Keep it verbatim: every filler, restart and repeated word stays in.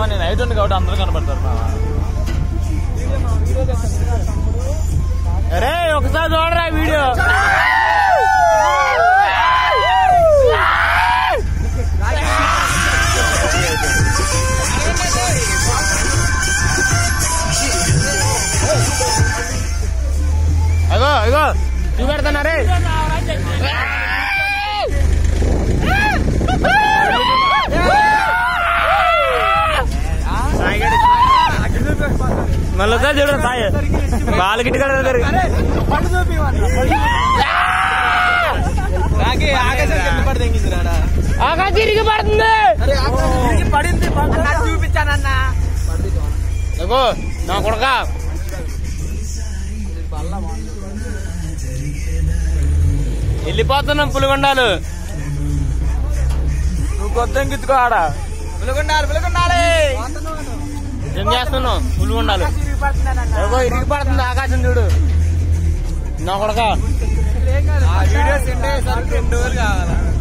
మామ నేను హైట్ ఉంది కాబట్టి అందరూ కనపడతారు మామ. అరే ఒకసారి చూడరా వీడియో. అగో అగో చూపెడతానారే. మళ్ళీ చూడ సాయి బాల గిట్టి ఆకాశం తిరిగి పడుతుంది. పడింది చూపించానన్నా. అగో నా కొడక వెళ్ళిపోతున్నాం పులిగొండాలు. నువ్వు కొత్త గిత్తుకో ఆడ పులిగొండాలి పులిగొండాలి ఏం చేస్తున్నావు పులిగొండాలు. ఏవో ఇరిగి పడుతుంది ఆకాశం చూడు నా కొడక. వీడియోస్ రెండు వేలు కావాలా.